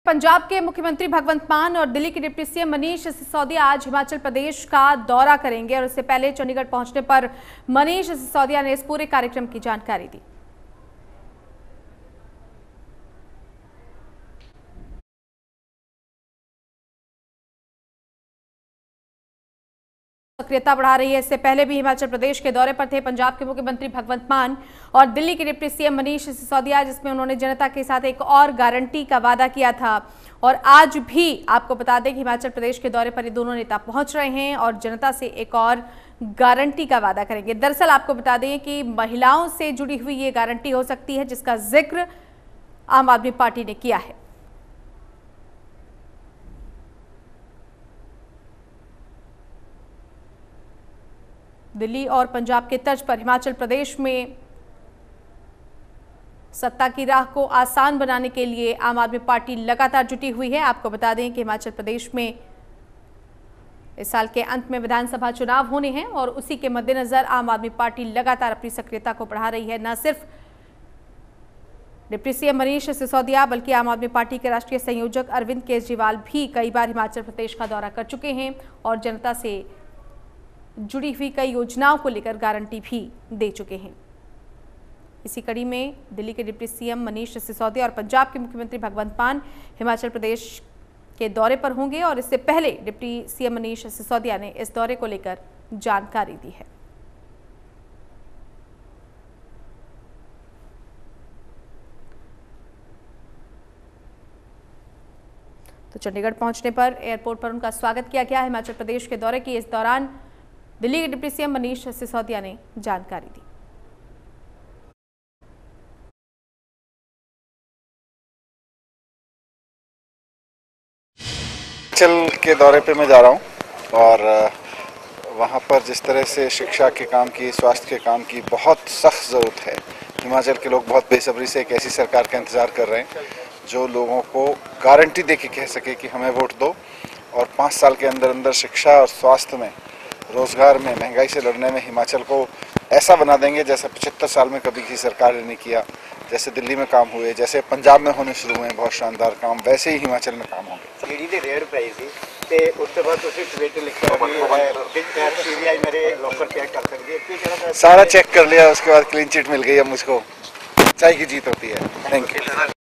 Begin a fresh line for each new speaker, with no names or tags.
पंजाब के मुख्यमंत्री भगवंत मान और दिल्ली के डिप्टी सीएम मनीष सिसोदिया आज हिमाचल प्रदेश का दौरा करेंगे और इससे पहले चंडीगढ़ पहुंचने पर मनीष सिसोदिया ने इस पूरे कार्यक्रम की जानकारी दी। सक्रियता बढ़ा रही है। इससे पहले भी हिमाचल प्रदेश के दौरे पर थे पंजाब के मुख्यमंत्री भगवंत मान और दिल्ली के डिप्टी सीएम मनीष सिसोदिया, जिसमें उन्होंने जनता के साथ एक और गारंटी का वादा किया था। और आज भी आपको बता दें कि हिमाचल प्रदेश के दौरे पर ये दोनों नेता पहुंच रहे हैं और जनता से एक और गारंटी का वादा करेंगे। दरअसल आपको बता दें कि महिलाओं से जुड़ी हुई ये गारंटी हो सकती है, जिसका जिक्र आम आदमी पार्टी ने किया है। दिल्ली और पंजाब के तर्ज पर हिमाचल प्रदेश में सत्ता की राह को आसान बनाने के लिए आम आदमी पार्टी लगातार जुटी हुई है। आपको बता दें कि हिमाचल प्रदेश में इस साल के अंत में विधानसभा चुनाव होने हैं और उसी के मद्देनजर आम आदमी पार्टी लगातार अपनी सक्रियता को बढ़ा रही है। न सिर्फ डिप्टी सीएम मनीष सिसोदिया बल्कि आम आदमी पार्टी के राष्ट्रीय संयोजक अरविंद केजरीवाल भी कई बार हिमाचल प्रदेश का दौरा कर चुके हैं और जनता से जुड़ी हुई कई योजनाओं को लेकर गारंटी भी दे चुके हैं। इसी कड़ी में दिल्ली के डिप्टी सीएम मनीष सिसोदिया और पंजाब के मुख्यमंत्री भगवंत मान हिमाचल प्रदेश के दौरे पर होंगे और इससे पहले डिप्टी सीएम मनीष सिसोदिया ने इस दौरे को लेकर जानकारी दी है। तो चंडीगढ़ पहुंचने पर एयरपोर्ट पर उनका स्वागत किया गया। हिमाचल प्रदेश के दौरे की इस दौरान दिल्ली के डिप्टी सीएम मनीष सिसोदिया ने जानकारी दी।
हिमाचल के दौरे पे मैं जा रहा हूँ और वहाँ पर जिस तरह से शिक्षा के काम की, स्वास्थ्य के काम की बहुत सख्त ज़रूरत है। हिमाचल के लोग बहुत बेसब्री से एक ऐसी सरकार का इंतज़ार कर रहे हैं जो लोगों को गारंटी दे के कह सके कि हमें वोट दो और 5 साल के अंदर अंदर शिक्षा और स्वास्थ्य में, रोजगार में, महंगाई से लड़ने में हिमाचल को ऐसा बना देंगे जैसे 75 साल में कभी की सरकार ने नहीं किया। जैसे दिल्ली में काम हुए, जैसे पंजाब में होने शुरू हुए बहुत शानदार काम, वैसे ही हिमाचल में काम होंगे।
ईडी ਦੀ ਰੇਡ ਪਈ ਸੀ ਤੇ ਉਸ ਤੋਂ ਬਾਅਦ ਤੁਸੀਂ ਟਵੀਟ ਲਿਖਿਆ कि सीबीआई मेरे लॉकर चेक कर सकती है। ਕੀ कहना?
सारा चेक कर लिया, उसके बाद क्लीन चिट मिल गई। अब मुझको चाय की जीत होती है। Thank you.